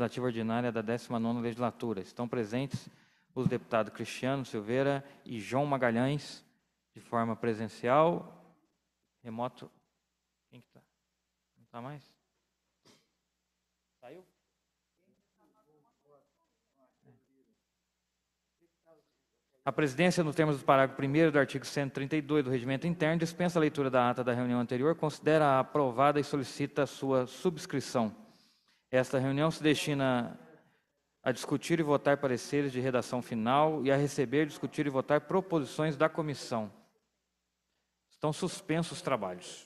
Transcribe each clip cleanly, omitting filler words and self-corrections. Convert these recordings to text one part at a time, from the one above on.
Legislativa Ordinária da 19ª Legislatura. Estão presentes os deputados Cristiano Silveira e João Magalhães, de forma presencial. Remoto. Quem que está? Não está mais? Saiu? A presidência, nos termos do parágrafo 1º do artigo 132 do Regimento Interno, dispensa a leitura da ata da reunião anterior, considera-a aprovada e solicita a sua subscrição. Esta reunião se destina a discutir e votar pareceres de redação final e a receber, discutir e votar proposições da comissão. Estão suspensos os trabalhos.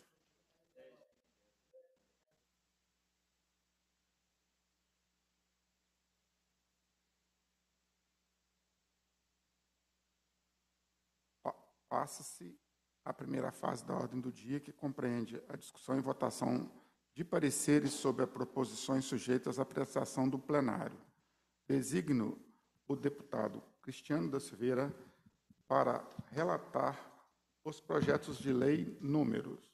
Passa-se a primeira fase da ordem do dia, que compreende a discussão e votação de pareceres sobre as proposições sujeitas à apreciação do plenário. Designo o deputado Cristiano da Silveira para relatar os projetos de lei números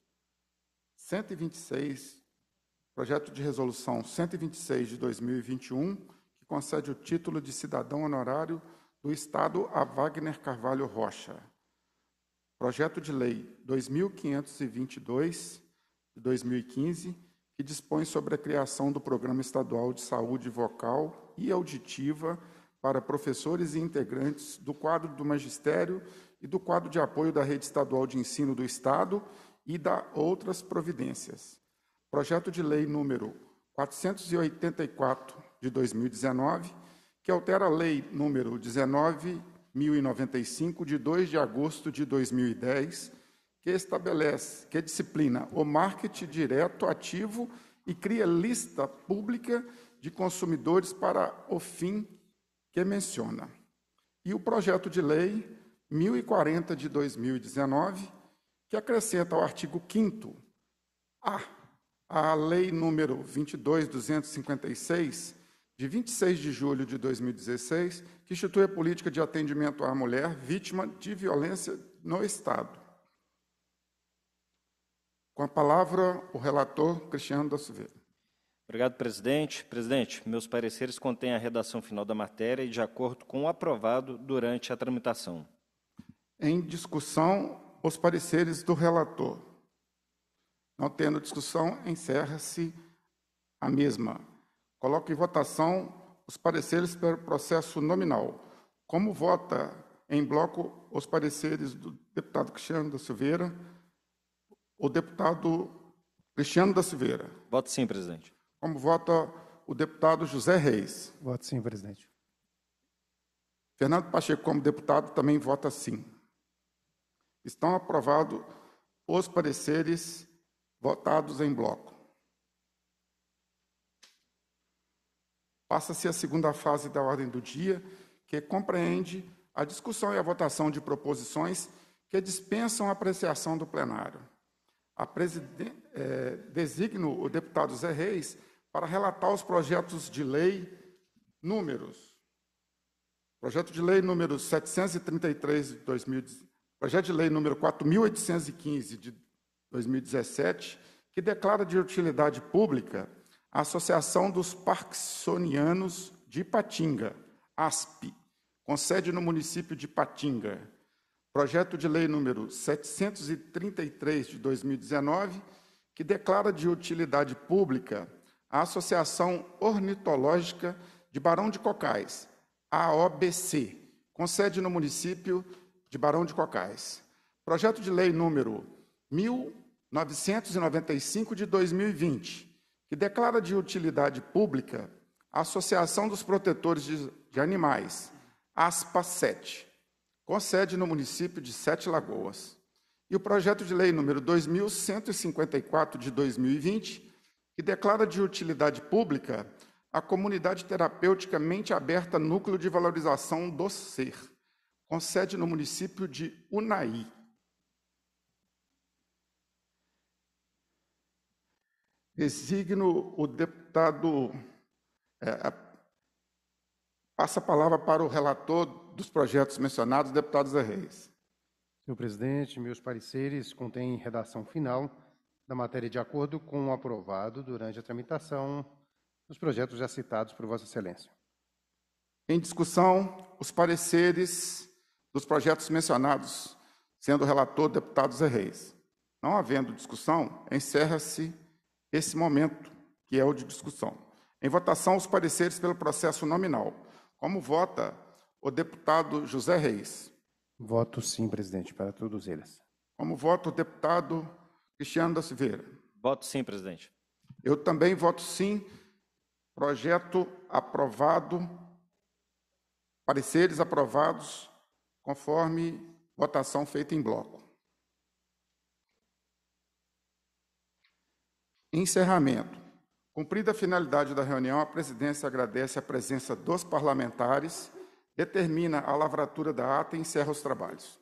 126, projeto de resolução 126 de 2021, que concede o título de cidadão honorário do Estado a Wagner Carvalho Rocha. Projeto de Lei 2522, de 2015, que dispõe sobre a criação do Programa Estadual de Saúde Vocal e Auditiva para professores e integrantes do quadro do magistério e do quadro de apoio da Rede Estadual de Ensino do Estado e da outras providências. Projeto de Lei número 484, de 2019, que altera a Lei número 19.095, de 2 de agosto de 2010, que estabelece, que disciplina o marketing direto ativo e cria lista pública de consumidores para o fim que menciona. E o projeto de lei 1040 de 2019, que acrescenta ao artigo 5º a lei número 22.256, de 26 de julho de 2016, que institui a política de atendimento à mulher vítima de violência no Estado. Com a palavra, o relator Cristiano da Silveira. Obrigado, presidente. Presidente, meus pareceres contêm a redação final da matéria e de acordo com o aprovado durante a tramitação. Em discussão, os pareceres do relator. Não tendo discussão, encerra-se a mesma. Coloco em votação os pareceres pelo processo nominal. Como vota em bloco os pareceres do deputado Cristiano da Silveira, o deputado Cristiano da Silveira? Voto sim, presidente. Como vota o deputado José Reis? Voto sim, presidente. Fernando Pacheco, como deputado, também vota sim. Estão aprovados os pareceres votados em bloco. Passa-se a segunda fase da ordem do dia, que compreende a discussão e a votação de proposições que dispensam a apreciação do plenário. Designo o deputado Zé Reis para relatar os projetos de lei números. Projeto de lei número 733 de 2010, projeto de lei número 4.815 de 2017, que declara de utilidade pública a Associação dos Parkinsonianos de Ipatinga, ASP, com sede no município de Ipatinga. Projeto de lei número 733 de 2019, que declara de utilidade pública a Associação Ornitológica de Barão de Cocais, AOBC, com sede no município de Barão de Cocais. Projeto de lei número 1995 de 2020, que declara de utilidade pública a Associação dos Protetores de Animais, ASPA-7, com sede no município de Sete Lagoas. E o projeto de lei número 2154 de 2020, que declara de utilidade pública a Comunidade Terapêutica Mente Aberta Núcleo de Valorização do Ser, com sede no município de Unai. Designo o deputado... Passa a palavra para o relator dos projetos mencionados, deputado Zé Reis. Senhor presidente, meus pareceres contêm redação final da matéria de acordo com o aprovado durante a tramitação os projetos já citados por Vossa Excelência. Em discussão, os pareceres dos projetos mencionados, sendo o relator o deputado Zé Reis. Não havendo discussão, encerra-se esse momento, que é o de discussão. Em votação, os pareceres pelo processo nominal. Como vota o deputado José Reis? Voto sim, presidente, para todos eles. Como vota o deputado Cristiano da Silveira? Voto sim, presidente. Eu também voto sim. Projeto aprovado, pareceres aprovados, conforme votação feita em bloco. Encerramento. Cumprida a finalidade da reunião, a presidência agradece a presença dos parlamentares, determina a lavratura da ata e encerra os trabalhos.